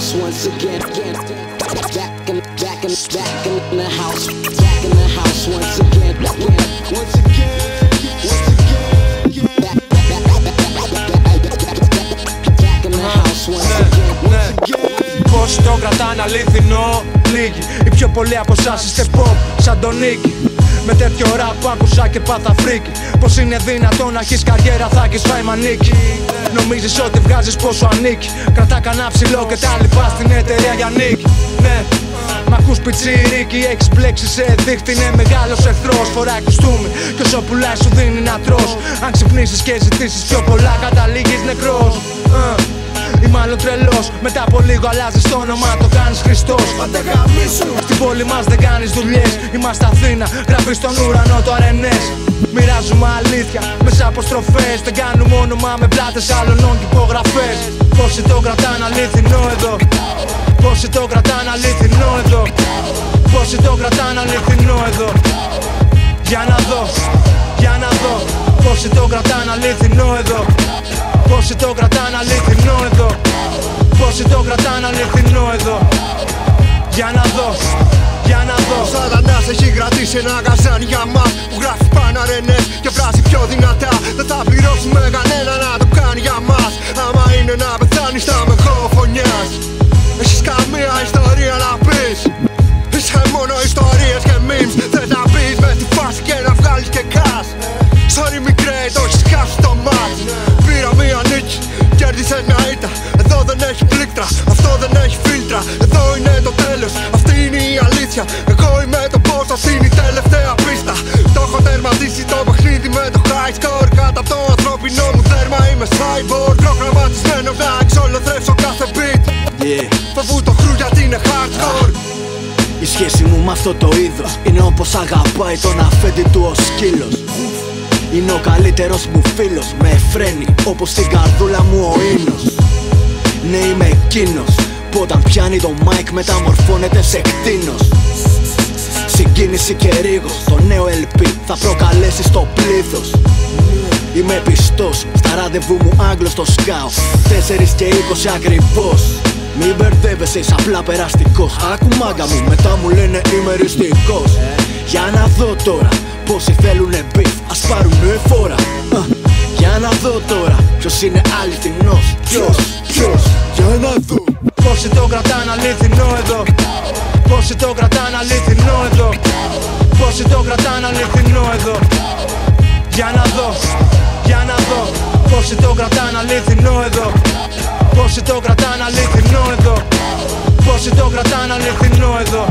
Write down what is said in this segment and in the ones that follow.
house once again. Back in the house. Back in the house once again. Once again. Back in the house once again. Πώς το κρατάνε αληθινό λίγοι. Οι πιο πολλοί από εσάς είστε pop σαν τον Νίκη. Με τέτοιο rap που άκουσα και πάθα φρίκι. Πως είναι δυνατόν να έχεις καριέρα, θα έχεις φάει μανίκι. Νομίζεις ότι βγάζεις πόσο ανήκει. Κρατά κανένα ψηλό και τα λοιπά στην εταιρεία για νίκη. Ναι, μ' ακούς πιτσιρίκι, έχεις μπλέξει σε δίχτυ. Είναι μεγάλος εχθρός, φοράει κουστούμι και όσο πουλάει σου δίνει να τρως. Αν ξυπνήσεις και ζητήσεις πιο πολλά, καταλήγεις νεκρός. Ή μάλλον τρελός, μετά από λίγο αλλάζεις το όνομα, το κάνεις Χριστός. Πάντα γαμίσου. Στην πόλη μας δεν κάνεις δουλειές. Είμαστε Αθήνα, γράφεις στον ουρανό το RNS. Μοιράζουμε αλήθεια μέσα από στροφές. Δεν κάνουμε όνομα με πλάτες άλλων και υπογραφές. Πόσοι το κρατάνε αληθινό εδώ. Πόσοι το κρατάνε αληθινό εδώ. Πόσοι το κρατάνε αληθινό εδώ. Για να δω, για να δω. Πόσοι το κρατάνε αληθινό εδώ. Πόσοι το κρατάνε αληθινό εδώ. Πόσοι το κρατάνε αληθινό εδώ. Για να δω, για να δω. Ο Σατανάς έχει κρατήσει ένα καζάνι για μας που γράφει πάνω αρενές και βράζει πιο δυνατά. Δεν θα πληρώσουμε κανένα να το κάνει για μας. Άμα είναι να πεθάνεις θα με χωροφωνιάς. Έχεις καμία ιστορία να πεις. Είσαι μόνο ιστορίες και memes. Θες να μπεις μες στη φάση και να βγάλεις και cash. Sorry μικρέ, το έχεις χάσει το μάτς. Πήρα μία νίκη, κέρδισες μια ήττα. Εδώ δεν έχει πλήκτρα, αυτό δεν έχει φίλτρα. Εδώ είναι το τέλος, αυτή είναι η αλήθεια. Εγώ είμαι το boss, αυτή είναι η τελευταία πίστα. Το έχω τερματίσει το παιχνίδι με το high score. Κάτω από το ανθρώπινο μου δέρμα είμαι cyborg. Προγραμματισμένος να εξολοθρεύσω κάθε beat. Φοβού το χρου γιατί είναι hardcore. Η σχέση μου με αυτό το είδος είναι όπως αγαπάει τον αφέντη του ο σκύλος. Είναι ο καλύτερος μου φίλος, με φρένει όπως την καρδούλα μου ο ίνος. Ναι, είμαι εκείνος που όταν πιάνει το mic μεταμορφώνεται σε κτήνος. Συγκίνηση και ρίγος, το νέο LP θα προκαλέσει στο πλήθος. Είμαι πιστός, στα ραντεβού μου Άγγλος το σκάω 4 και 20 ακριβώς. Μην μπερδεύεσαι, είσαι απλά περαστικός. Άκου μάγκα μου, μετά μου λένε είμαι ριστικός. Για να δω τώρα, πόσοι θέλουνε beef, ας πάρουνε φόρα. Για να δω τώρα, ποιος είναι αληθινός. Ποιος, για να δω. Πόσοι το κρατάνε αληθινό εδώ. Πόσοι το κρατάνε αληθινό εδώ. Πόσοι το κρατάνε αληθινό εδώ. Για να δω, για να δω. Πόσοι το κρατάνε αληθινό εδώ. Πόσοι το κρατάνε αληθινό εδώ. Πόσοι το κρατάνε αληθινό εδώ.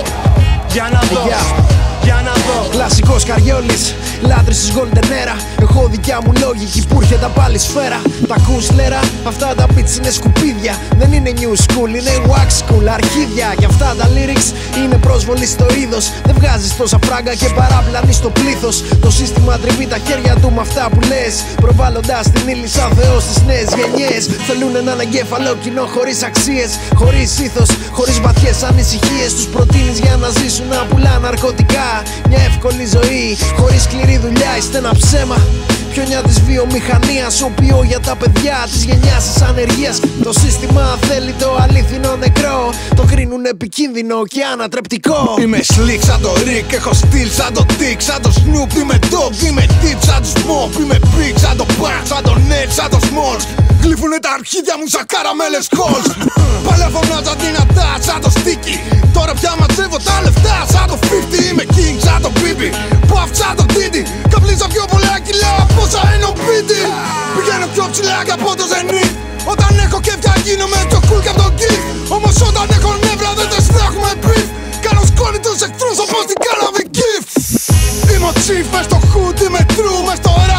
Για να δω, για να δω. Κλασικός Καριόλης, λάτρης της Golden Era. Έχω δικιά μου λόγικη που έρχεται πάλι σφαίρα. Τα ακούς λέρα, αυτά τα beats είναι σκουπίδια. Δεν είναι new school, είναι wax school, αρχίδια. Και αυτά τα lyrics είναι πρόσβολη στο είδος. Δεν βγάζεις τόσα φράγκα και παράπλανη στο πλήθος. Το σύστημα τριβεί τα χέρια του με αυτά που λες, προβάλλοντας την ύλη σαν θεός στις νέες γενιές. Θέλουν έναν εγκέφαλο κοινό χωρίς αξίες, χωρίς ήθος, χωρίς βαθιές ανησυχίες. Τους προτείνεις για να ζήσουν να πουλά ναρκωτικά. Μια εύκολη ζωή, χωρίς σκληρή δουλειά. Είστε ένα ψέμα, πιονιά της βιομηχανίας. Όπιο για τα παιδιά της γενιάς της ανεργίας. Το σύστημα θέλει το αλήθινο νεκρό. Το κρίνουν επικίνδυνο και ανατρεπτικό. Είμαι slick σαν το Rick, έχω στυλ σαν το Dick. Σαν το Snoop, είμαι Dog, είμαι Deep σαν το Smoke. Είμαι Big σαν το Bang, σαν το Ned, σαν το Smalls. Γλύφουνε τα αρχίδια μου σαν καραμέλες Halls. Παλιά φωνάζα δυνατά σαν το Sticky. Τώρα πια μαζεύω τα λεφτά σαν το 50. Είμαι King σαν το Bibi, Puff σαν το Diddy. Καπλίζω πιο πολλά κιλά από όσα είναι ο Biddy. Πηγαίνω πιο ψηλά και από το Zenith. Όταν έχω κέφια γίνομαι πιο cool και από τον Keith. Όμως όταν έχω νεύρα δεν θες να έχουμε beef. Κάνω σκόνη τους εχθρούς όπως την κάναμε gift. Είμαι ο chief μες στο hood, είμαι true μες στο